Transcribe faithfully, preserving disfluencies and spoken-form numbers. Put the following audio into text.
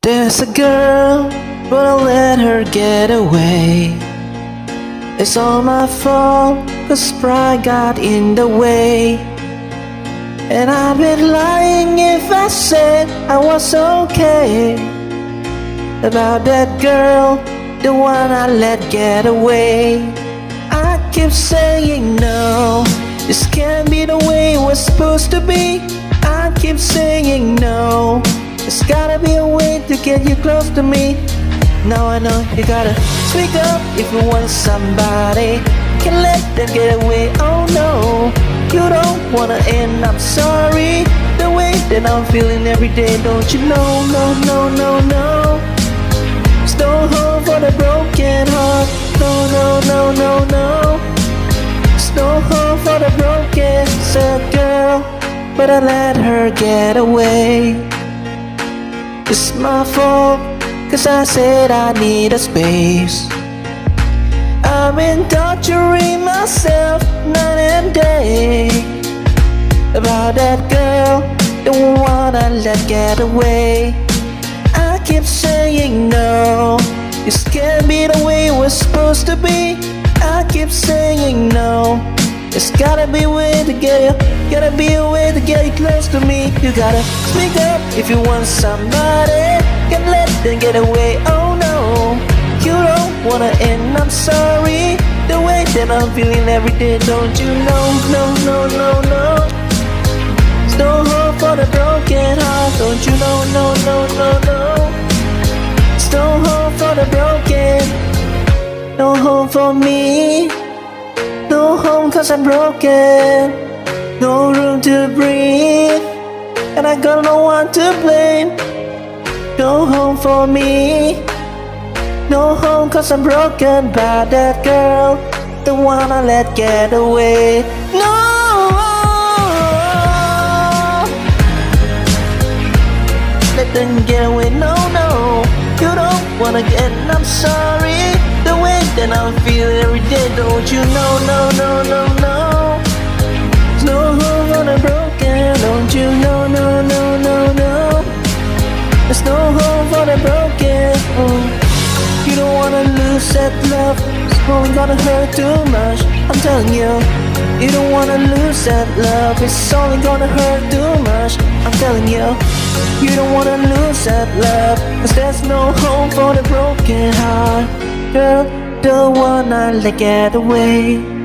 There's a girl, but I'll let her get away. It's all my fault, cause pride got in the way. And I'd be lying if I said I was okay about that girl, the one I let get away. I keep saying no, this can't be the way it was supposed to be. I keep saying no, there's gotta be a way to get you close to me. Now I know you gotta speak up if you want somebody. Can't let them get away, oh no. You don't wanna end up sorry. The way that I'm feeling every day, don't you know, no, no, no, no. There's no hope for the broken heart. No, no, no, no, no. There's no hope for the broken sad girl, but I let her get away. It's my fault, cause I said I need a space. I've been torturing myself night and day about that girl, the one I let get away. I keep saying no, this can't be the way it was supposed to be. I keep saying no, there's gotta be a way to get you, gotta be a way to get you close to me. You gotta speak up if you want somebody. Can't let them get away, oh no. You don't wanna end up sorry. The way that I'm feeling every day, don't you know, no, no, no, no. There's no hope for the broken heart, don't you know, no, no, no, no. There's no hope for the broken, no home for me. No home cause I'm broken, no room to breathe, and I got no one to blame. No home for me, no home cause I'm broken by that girl, the one I let get away. No, let them get away, no, no. You don't wanna get, and I'm sorry. The way that I'm feeling every day, don't you know, no, no, no, no. There's no home for the broken, don't you know, no, no, no, no. There's no home for the broken. You don't wanna lose that love, it's only gonna hurt too much, I'm telling you. You don't wanna lose that love, it's only gonna hurt too much, I'm telling you. You don't wanna lose that love, cause there's no home for the broken heart. Girl, the one I let get away.